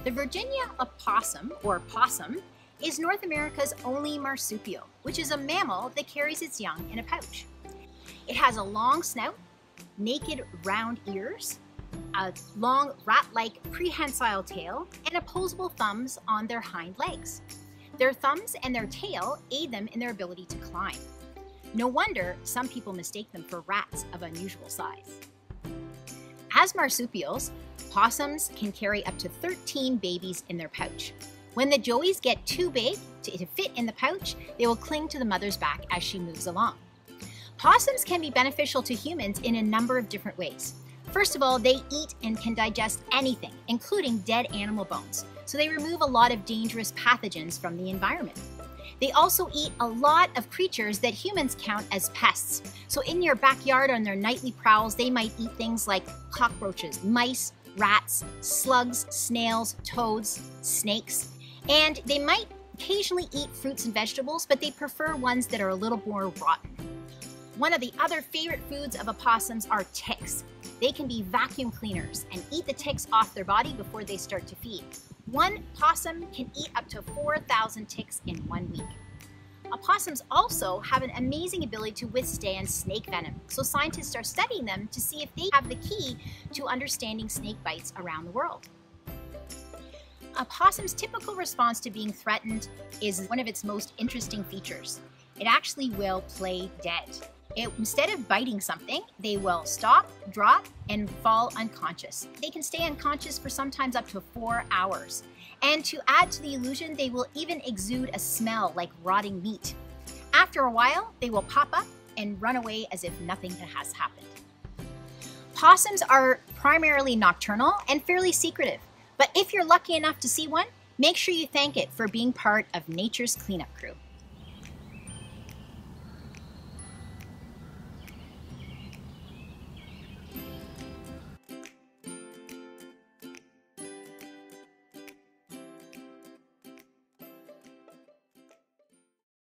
The Virginia opossum, or possum, is North America's only marsupial, which is a mammal that carries its young in a pouch. It has a long snout, naked round ears, a long rat-like prehensile tail, and opposable thumbs on their hind legs. Their thumbs and their tail aid them in their ability to climb. No wonder some people mistake them for rats of unusual size. As marsupials, possums can carry up to 13 babies in their pouch. When the joeys get too big to fit in the pouch, they will cling to the mother's back as she moves along. Possums can be beneficial to humans in a number of different ways. First of all, they eat and can digest anything, including dead animal bones, so they remove a lot of dangerous pathogens from the environment. They also eat a lot of creatures that humans count as pests. So in your backyard on their nightly prowls, they might eat things like cockroaches, mice, rats, slugs, snails, toads, snakes, and they might occasionally eat fruits and vegetables, but they prefer ones that are a little more rotten. One of the other favorite foods of opossums are ticks. They can be vacuum cleaners and eat the ticks off their body before they start to feed. One possum can eat up to 4,000 ticks in 1 week. Opossums also have an amazing ability to withstand snake venom, so scientists are studying them to see if they have the key to understanding snake bites around the world. A possum's typical response to being threatened is one of its most interesting features. It actually will play dead. Instead of biting something, they will stop, drop, and fall unconscious. They can stay unconscious for sometimes up to 4 hours. And to add to the illusion, they will even exude a smell like rotting meat. After a while, they will pop up and run away as if nothing has happened. Possums are primarily nocturnal and fairly secretive, but if you're lucky enough to see one, make sure you thank it for being part of nature's cleanup crew.